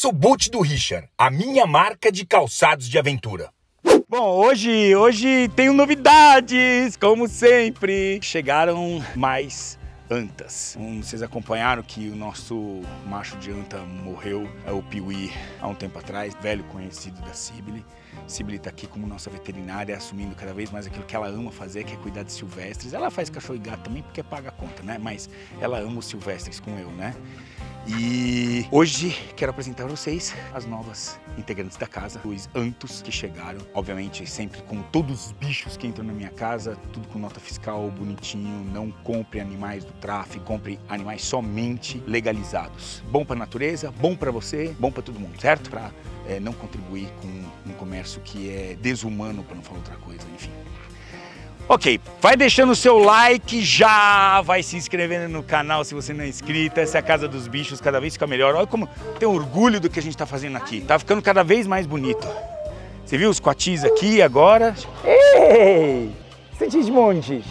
sou Boot do Richard, a minha marca de calçados de aventura. Bom, hoje tenho novidades, como sempre. Chegaram mais antas. Vocês acompanharam que o nosso macho de anta morreu, o Piuí, há um tempo atrás, velho conhecido da Sibylle. Sibylle está aqui como nossa veterinária, assumindo cada vez mais aquilo que ela ama fazer, que é cuidar de silvestres. Ela faz cachorro e gato também porque paga a conta, né? Mas ela ama os silvestres com eu, né? E hoje quero apresentar a vocês as novas integrantes da casa, os antos que chegaram, obviamente sempre com todos os bichos que entram na minha casa, tudo com nota fiscal bonitinho. Não compre animais do tráfico, compre animais somente legalizados. Bom para a natureza, bom para você, bom para todo mundo, certo? Para não contribuir com um comércio que é desumano, para não falar outra coisa, enfim. Ok, vai deixando o seu like, já vai se inscrevendo no canal se você não é inscrito. Essa é a Casa dos Bichos, cada vez fica melhor. Olha como tem orgulho do que a gente tá fazendo aqui. Tá ficando cada vez mais bonito. Você viu os coatis aqui agora? Ei, Sigismundes!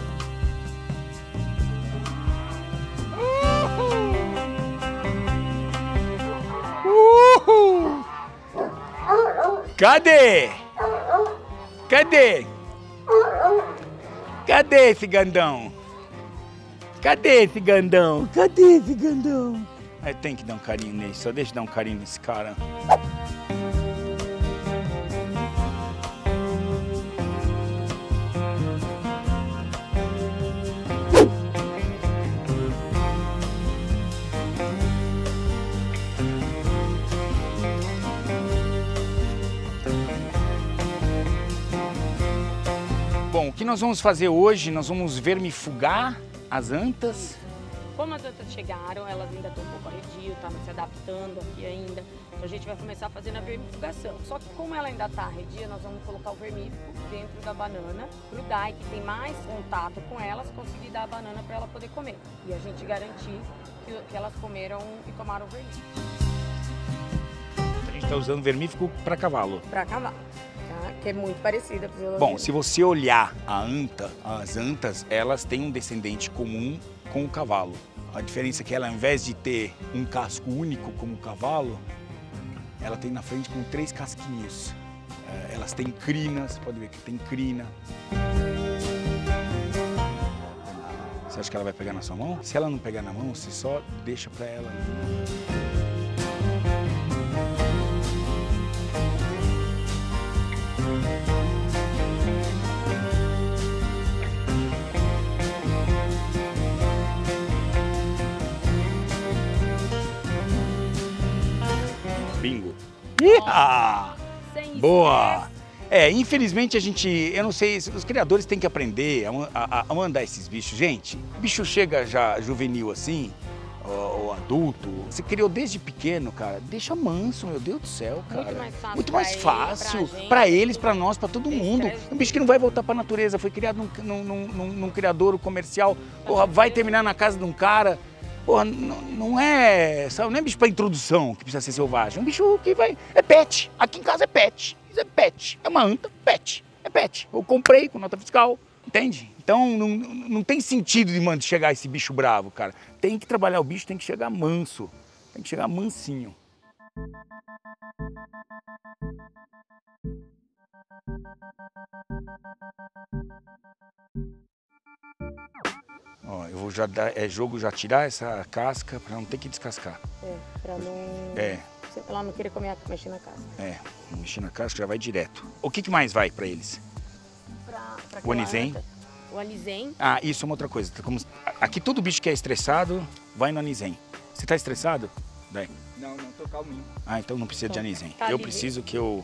Cadê? Cadê? Cadê esse gandão? Cadê esse gandão? Cadê esse gandão? Aí tem que dar um carinho nele, só deixa eu dar um carinho nesse cara. Bom, o que nós vamos fazer hoje? Nós vamos vermifugar as antas. Como as antas chegaram, elas ainda estão um pouco arredio, tá se adaptando aqui ainda. Então a gente vai começar fazendo a vermifugação. Só que como ela ainda está arredia, nós vamos colocar o vermífugo dentro da banana para o Dai, que tem mais contato com elas, conseguir dar a banana para ela poder comer. E a gente garantir que elas comeram e tomaram o vermífugo. A gente está usando vermífugo para cavalo. Para cavalo. Que é muito parecida. Bom, se você olhar as antas, elas têm um descendente comum com o cavalo. A diferença é que ela, ao invés de ter um casco único como o cavalo, ela tem na frente com 3 casquinhos. Elas têm crinas, pode ver que tem crina. Você acha que ela vai pegar na sua mão? Se ela não pegar na mão, você só deixa para ela. Bingo. Boa! Infelizmente eu não sei, os criadores têm que aprender a mandar esses bichos. Gente, o bicho chega já juvenil assim, ou adulto, você criou desde pequeno, cara, deixa manso, meu Deus do céu, cara. Muito mais fácil para eles, para nós, para todo mundo. Um bicho que não vai voltar para a natureza, foi criado num criadouro comercial, porra, vai terminar na casa de um cara. Porra, não é bicho para introdução que precisa ser selvagem. É um bicho que vai... É pet. Aqui em casa é pet. Isso é pet. É uma anta, pet. É pet. Eu comprei com nota fiscal, entende? Então não tem sentido de chegar esse bicho bravo, cara. Tem que trabalhar o bicho, tem que chegar manso. Tem que chegar mansinho. Ó, eu vou já dar, jogo já tirar essa casca para não ter que descascar. Para não... Ela não querer mexer na casca. Mexer na casca já vai direto. O que mais vai para eles? O anisém. O anisém. Ah, isso é uma outra coisa. Aqui todo bicho que é estressado vai no anisém. Você tá estressado? Daí. Não, tô calminho. Ah, então não precisa de anisém. Tá eu preciso que eu...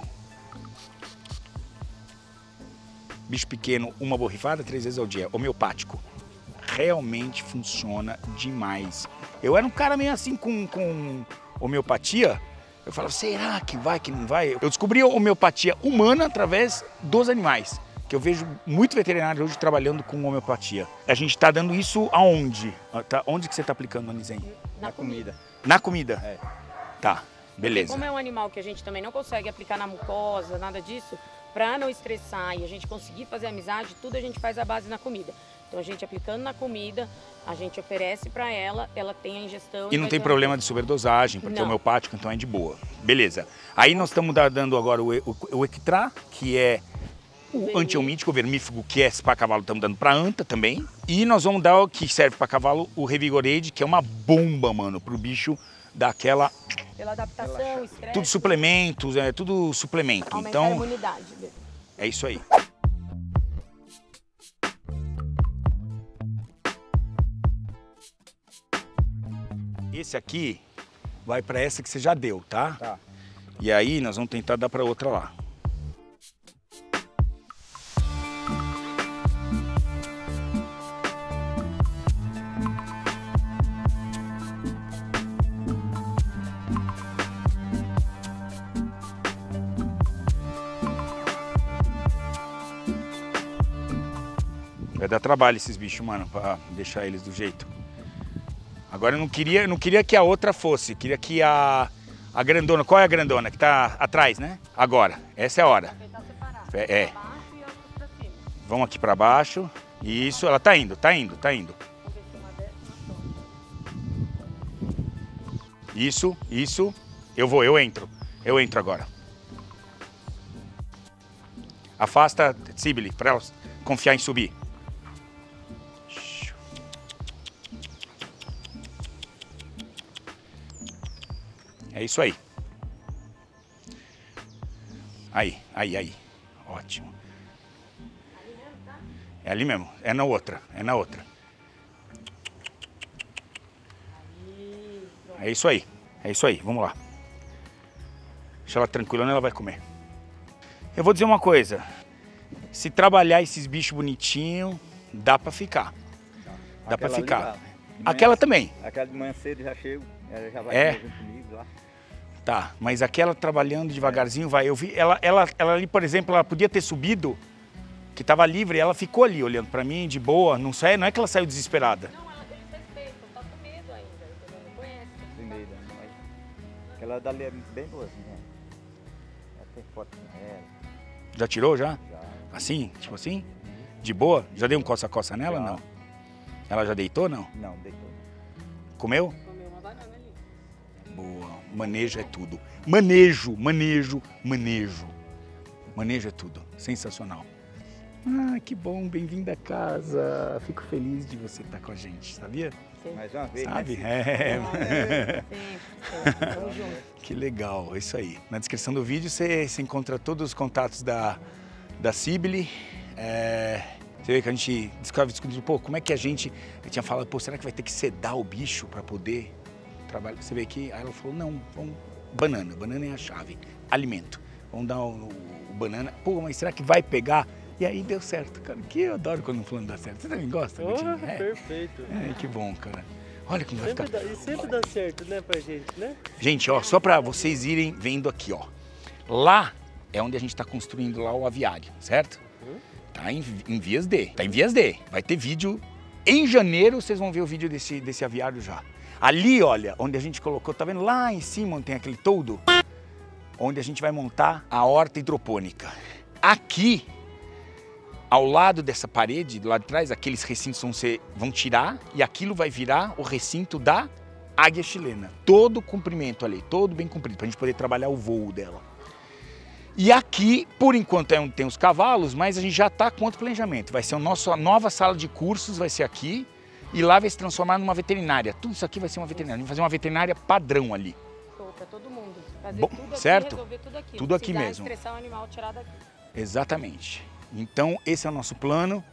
Bicho pequeno, uma borrifada 3 vezes ao dia. Homeopático. Realmente funciona demais. Eu era um cara meio assim com homeopatia. Eu falava, será que vai, que não vai? Eu descobri a homeopatia humana através dos animais. Que eu vejo muito veterinário hoje trabalhando com homeopatia. A gente está dando isso aonde? Onde que você está aplicando o anisém? Na comida. Na comida? É. Tá, beleza. Como é um animal que a gente também não consegue aplicar na mucosa, nada disso, para não estressar e a gente conseguir fazer amizade, tudo a gente faz à base na comida. Então a gente aplicando na comida, a gente oferece para ela, ela tem a ingestão. E não tem problema de sobredosagem, porque é homeopático, então é de boa. Beleza. Aí nós estamos dando agora o Equitrá, que é o antiomítico, o vermífugo, que é para cavalo, estamos dando para anta também. E nós vamos dar o que serve para cavalo, o Revigorade, que é uma bomba, mano, pro bicho dar aquela... Pela adaptação, estresse. Tudo suplementos, é tudo suplemento. Aumentar então, a imunidade dele. É isso aí. Esse aqui vai para essa que você já deu, tá? Tá. E aí nós vamos tentar dar para outra lá. Vai dar trabalho esses bichos, mano, pra deixar eles do jeito. Agora eu não queria que a outra fosse, queria que a grandona, qual é a grandona? Que tá atrás, né? Agora, essa é a hora. É. Vamos aqui pra baixo. Isso, ela tá indo. Isso. Eu entro agora. Afasta, Sibylle, pra ela confiar em subir. É isso aí. Aí. Ótimo. É ali mesmo, é na outra. É isso aí, vamos lá. Deixa ela tranquila, ela vai comer. Eu vou dizer uma coisa. Se trabalhar esses bichos bonitinhos, dá pra ficar. Dá pra ficar. Aquela também. Aquela de manhã cedo já chego, ela já vai comer junto comigo lá. Tá, mas aquela trabalhando devagarzinho vai. Eu vi, ela ali, por exemplo, ela podia ter subido, que tava livre, ela ficou ali olhando pra mim, de boa. Não é que ela saiu desesperada. Não, ela tem respeito, tá com medo ainda, entendeu? Não conhece. Tem medo, mas aquela dali é bem boazinha, né? Ela tem foto com ela. Já tirou já? Já. Assim? Tipo assim? De boa? Já deu um coça-coça nela? Já. Não. Ela já deitou, não? Não, deitou. Comeu? Comeu uma banana ali. Boa. Manejo é tudo. Manejo é tudo. Sensacional. Ah, que bom. Bem-vindo a casa. Fico feliz de você estar com a gente, sabia? Mais uma vez, Sabe? né? Sempre. Tamo junto. Que legal, é isso aí. Na descrição do vídeo você encontra todos os contatos da Sibylle. Você vê que a gente discutindo, pô, como é que a gente tinha falado, pô, será que vai ter que sedar o bicho para poder trabalhar? Você vê que aí ela falou, não, vamos, banana é a chave, alimento. Vamos dar o banana, pô, mas será que vai pegar? E aí deu certo, cara, que eu adoro quando o fulano dá certo. Você também gosta, Betinho? Perfeito. Que bom, cara. Olha como vai ficar. E sempre dá certo, né, pra gente, né? Gente, ó, só para vocês irem vendo aqui, ó. Lá é onde a gente está construindo lá o aviário, certo? Tá em vias de. Vai ter vídeo. Em janeiro vocês vão ver o vídeo desse aviário já. Ali, olha, onde a gente colocou, tá vendo? Lá em cima onde tem aquele toldo, onde a gente vai montar a horta hidropônica. Aqui, ao lado dessa parede, do lado de trás, aqueles recintos vão tirar e aquilo vai virar o recinto da águia chilena. Todo o comprimento ali, todo bem comprido, pra gente poder trabalhar o voo dela. E aqui, por enquanto, é onde tem os cavalos, mas a gente já está com outro planejamento. Vai ser a nova sala de cursos, vai ser aqui, e lá vai se transformar numa veterinária. Tudo isso aqui vai ser uma veterinária. A gente vai fazer uma veterinária padrão ali. Para todo mundo. Fazer Bom, tudo aqui, certo? resolver tudo aqui. Tudo aqui mesmo. Estressar o animal, tirar daqui. Exatamente. Então, esse é o nosso plano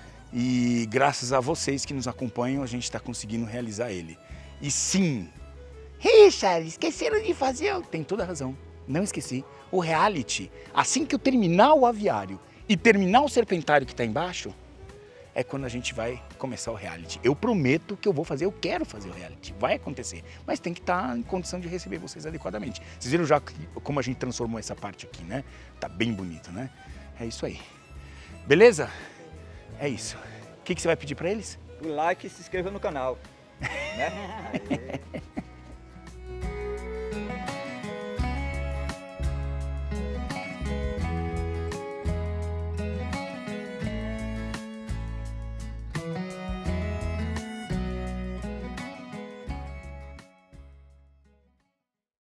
e graças a vocês que nos acompanham, a gente está conseguindo realizar ele. E sim, Richard, esqueceram de fazer... Tem toda a razão, não esqueci. O reality, assim que eu terminar o aviário e terminar o serpentário que está embaixo, é quando a gente vai começar o reality. Eu prometo que eu vou fazer, eu quero fazer o reality, vai acontecer, mas tem que estar em condição de receber vocês adequadamente. Vocês viram já como a gente transformou essa parte aqui, né? Tá bem bonito, né? É isso aí. Beleza? É isso. O que você vai pedir para eles? O like e se inscreva no canal. Né?